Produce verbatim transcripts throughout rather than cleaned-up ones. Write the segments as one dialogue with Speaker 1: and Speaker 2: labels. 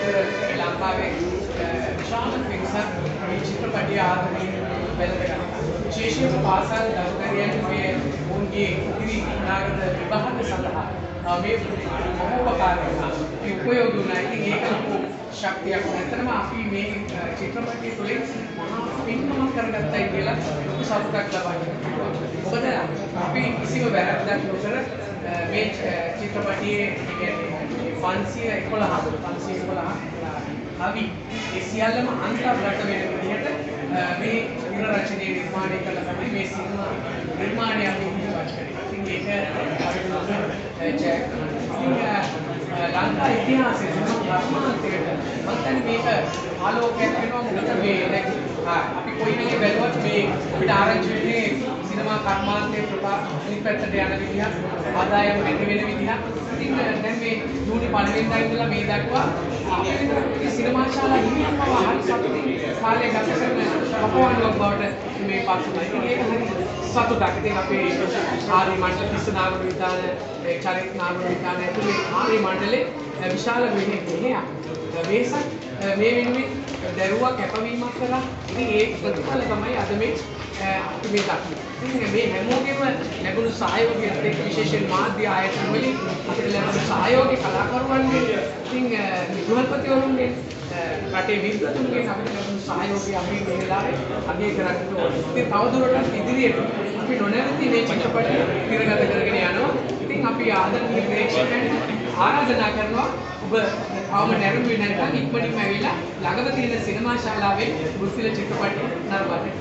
Speaker 1: ශ්‍රී ලංකාවේ විශාල පිරිසක් මේ චිත්‍රපටය ආදරයෙන් වැළඳ ගන්නවා. විශේෂයෙන්ම පාසල් දරුදරියන් මේ ඔවුන්ගේ ඉදිරි අනාගත විභාග සඳහා මේ මහෝපකාරී මේ උපයෝගී වුණා. ඉතින් ඒක ලොකු ශක්තියක්. ඇත්තටම අපි මේ චිත්‍රපටය තුළින් මහා පින්කමක් කරගත්තයි කියලා ලොකු සතුටක් ලබනවා. මොකද අපි කිසිම වැරැද්දක් නොකර මේ චිත්‍රපටයේ කියන්නේ පන්සිය එකොළහ පන්සිය එකොළහ කවි ඒ සියල්ලම අන්තර්ගත වෙන විදිහට මේ නිර රචනයේ නිර්මාණය කළ තමයි මේ සිනමා නිර්මාණය අපි ඉදිරිපත් කරේ. ඉතින් ඒක අපිට ලොකු ජයක්. ලංකා ඉතිහාසයේ සිනමා කර්මාන්තයට මම හිතන්නේ මේක ආලෝකයක් වෙනවා. මොකද මේ දැන් අපි කොයි වෙලේ බැලුවත් මේ අපිට ආරංචි වෙන්නේ සිනමා කර්මාන්තයේ ප්‍රපාතනික පැත්තට යන විදිහ, ආදායම වැඩි වෙන විදිහ. ඉතින් දැන් මේ ජූනි පළවෙනිදා ඉඳලා මේ දක්වා අපේ විතර සිනමා ශාලා හිමියන්ව හරි සතුටින් කාලය ගත කරන අපවණුවක් බවට මේ පත් වුණා. ඉතින් ඒක හරි සතුටක්. ඉතින් අපේ ආරි මණ්ඩල තිස්ස නාගර විතාන, චරිත නාගර විතාන ඇතුළේ ආරි මණ්ඩලේ විශාල මෙහෙයක් වෙසක් මේ වෙනුවෙන් දරුවා කැපවීමක් කළා. ඉතින් ඒ ප්‍රතිඵල තමයි අද මේ අපි මේ දක්වන්නේ. ඉතින් මේ හැමෝගෙම ලැබුණු සහයෝගයත් එක්ක විශේෂයෙන් මාධ්‍ය ආයතන වලින් අපිට ලැබුණු සහයෝගය කලාකරුවන්ගෙන්, ඉතින් ගෘහපතිවරුන්ගෙන්, රටේ විද්වතුන්ගෙන් අපිට ලැබුණු සහයෝගය අපි මේ වෙලාවේ අගය කරන්න ඕනේ. ඉතින් තවදුරටත් ඉදිරියට අපි නොනැවතී මේ චිත්‍රපටය තිරගත කරගෙන යනවා. ඉතින් අපි ආදරණීය ප්‍රේක්ෂකයන්ට ආරාධනා කරනවා ඔබ අවම නැරඹුවේ නැත්නම් ඉක්මනින්ම ඇවිල්ලා ළඟම තියෙන සිනමා ශාලාවේ ගුත්ථිල චිත්‍රපටය නරඹන්න.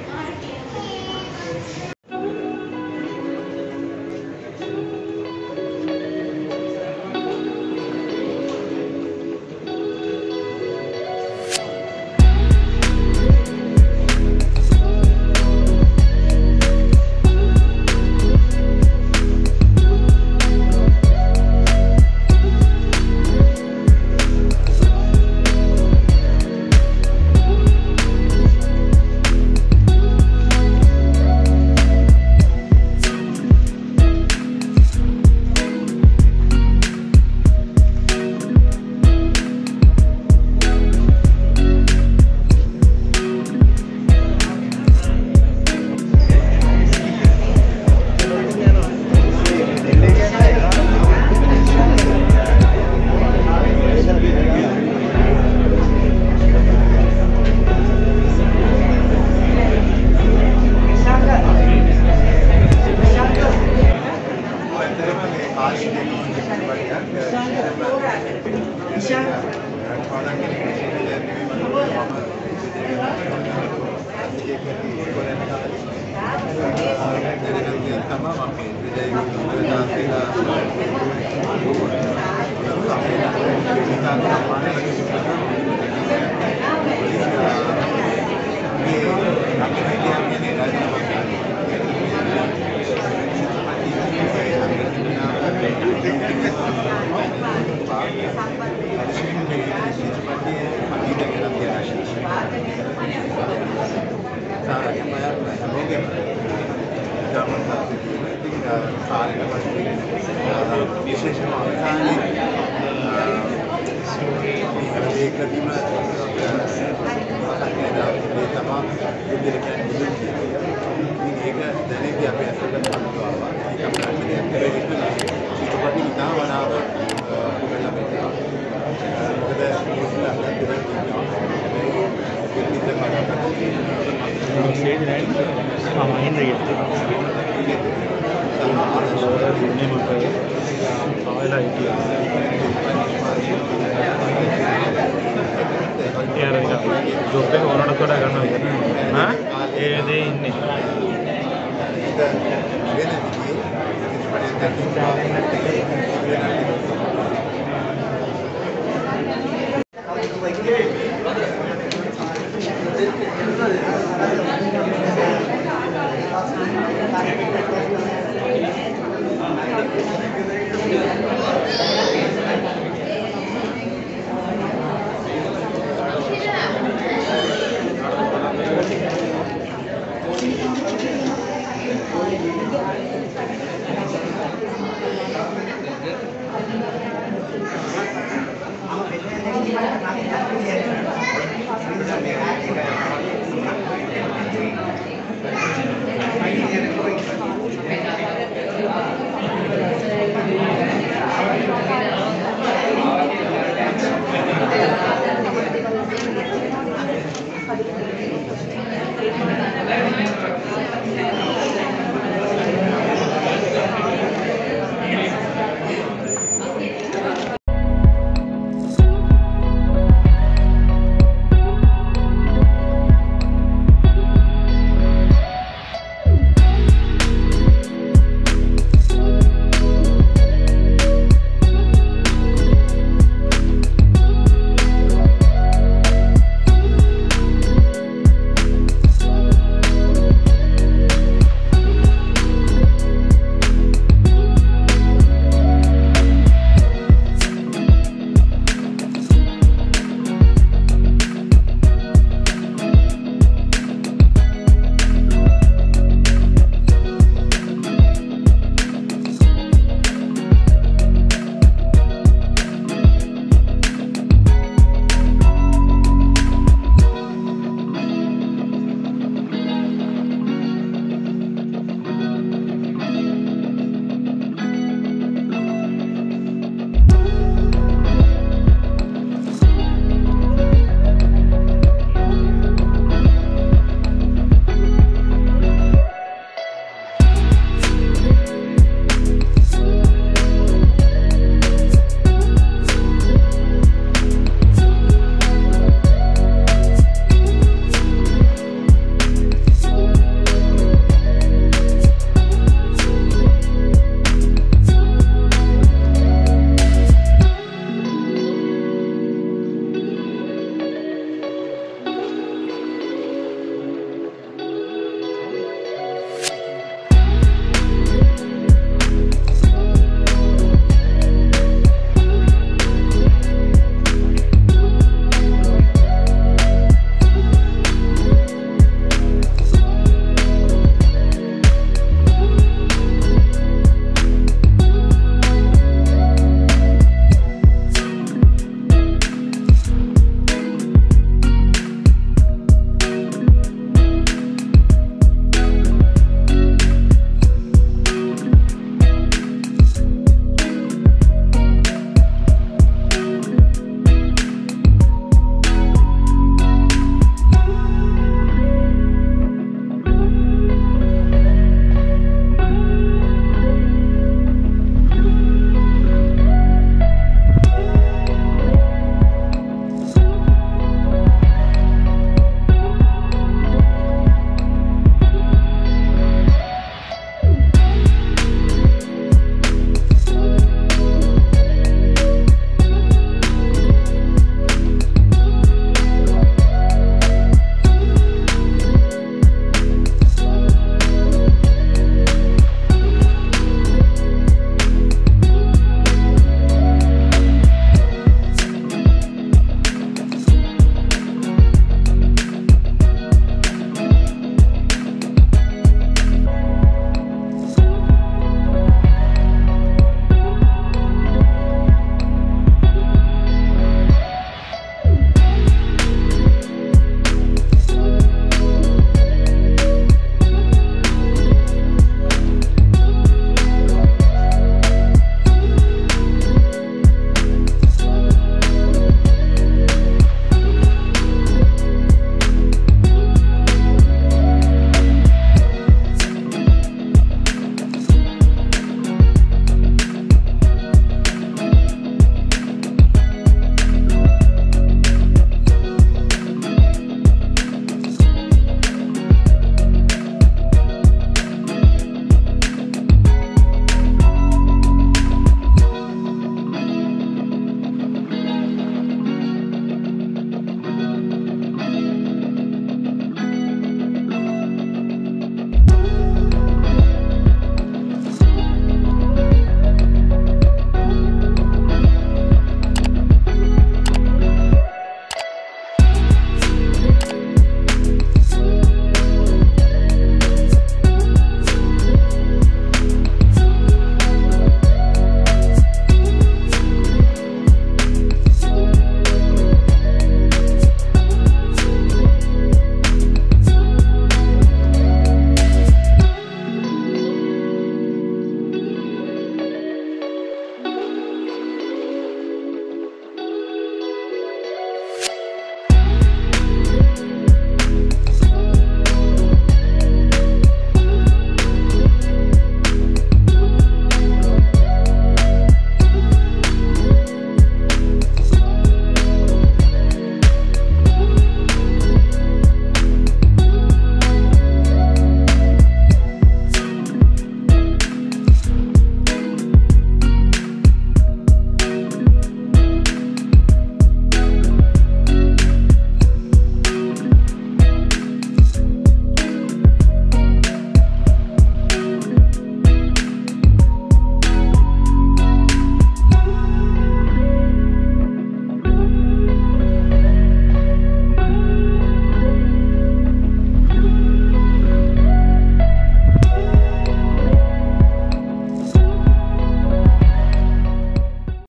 Speaker 2: Thank you.